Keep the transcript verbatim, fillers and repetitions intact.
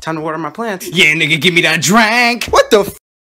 time to water my plants. Yeah, nigga, give me that drink. What the f?